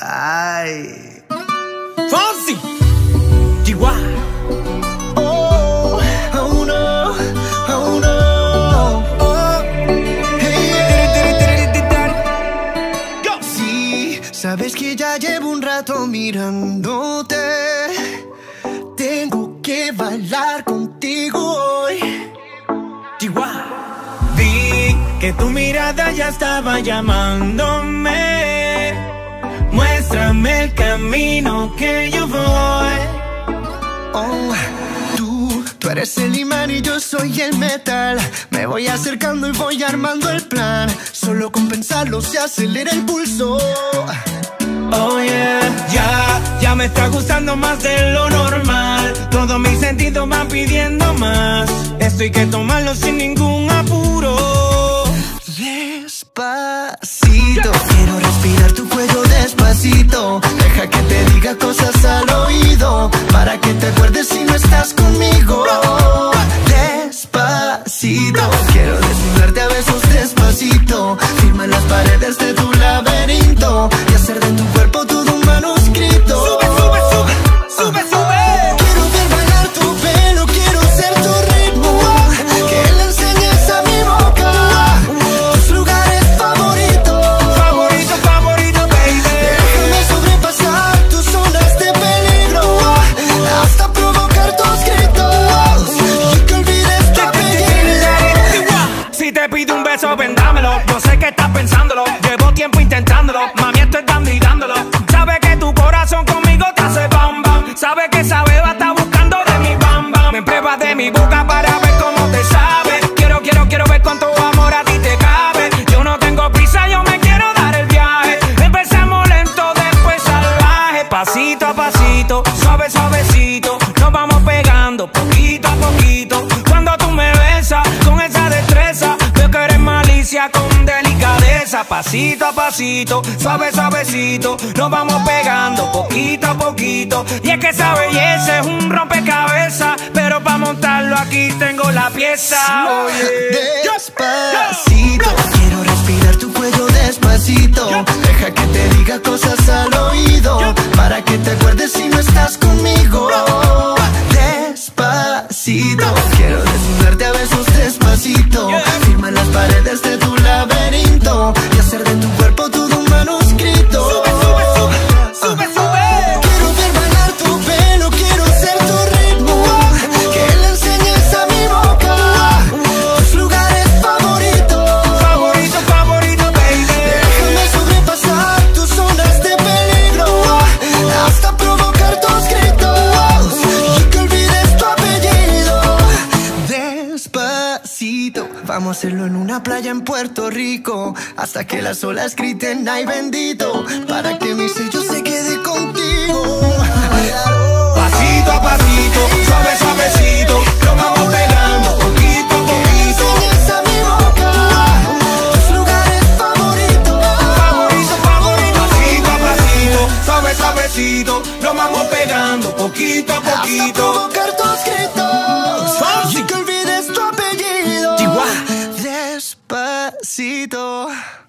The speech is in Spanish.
Ay. Fonsi, Chihuahua. Oh, oh no, oh no. Oh, hey, yeah. Sí, sabes que ya llevo un rato mirándote. Tengo que bailar contigo hoy. Chihuahua. Vi que tu mirada ya estaba llamándome. Muéstrame el camino que yo voy. Oh, tú eres el imán y yo soy el metal. Me voy acercando y voy armando el plan. Solo con pensarlo se acelera el pulso. Oh yeah, ya me está gustando más de lo normal. Todos mis sentidos van pidiendo más. Esto hay que tomarlo sin ningún apuro. Despacito, quiero respirar tu cuello despacito. Deja que te diga cosas al oído, para que te acuerdes si no estás conmigo. Despacito, quiero desnudarte a besos despacito. Firma las paredes de tu laberinto y hacer de tu cuerpo todo un manuscrito. Sube, sube, sube, sube, sube. Quiero ver bailar tu pelo, quiero ser tu ritmo. Que le enseñes a mi boca tus lugares favoritos. Favorito, favorito, baby. Déjame sobrepasar tus zonas de peligro, hasta provocar tus gritos y que olvides tu apellido. Si te pido un beso, vendámelo. Yo sé que estás pensándolo. Llevo tiempo intentándolo. Mami, estoy dando y dándolo. Sabe que tu corazón conmigo te hace bam bam. Sabe que esa beba está buscando de mi bam bam. Me pruebas de mi boca para ver cómo te sabe. Quiero ver cuánto amor a ti te cabe. Yo no tengo prisa, yo me quiero dar el viaje. Empezamos lento, después salvaje. Pasito a pasito, suave, suavecito. Nos vamos pegando poquito a poquito. Cuando tú me besas con esa destreza, veo que eres malicia con delicadeza. Pasito a pasito, suave, suavecito. Nos vamos pegando poquito a poquito. Y es que esa belleza es un rompecabezas, pero para montarlo aquí tengo la pieza. Despacito, quiero respirar tu cuello despacito. Deja que te diga cosas al oído, para que te acuerdes si no estás conmigo. Despacito, quiero desnudarte a besos despacito. Firma las paredes de tu laberinto y hacer de tu cuerpo todo un manuscrito. Sube, sube, sube, sube, sube. Quiero ver bailar tu pelo, quiero ser tu ritmo. Que le enseñes a mi boca tus lugares favoritos. Favorito, favorito, baby. Déjame sobrepasar tus zonas de peligro, hasta provocar tus gritos y que olvides tu apellido. Despacito, vamos a hacerlo en una playa en Puerto Rico, hasta que las olas griten ay bendito, para que mi sello se quede contigo. Pasito a pasito, suave, suavecito. Nos vamos pegando poquito a poquito. Enseñes a mi boca tus lugares favoritos. Favorito, favorito. Pasito a pasito, suave, suavecito. Nos vamos pegando poquito a Hasta poquito. provocar tus gritos Fonsi. y que olvides tu apellido. Chihuahua. Despacito.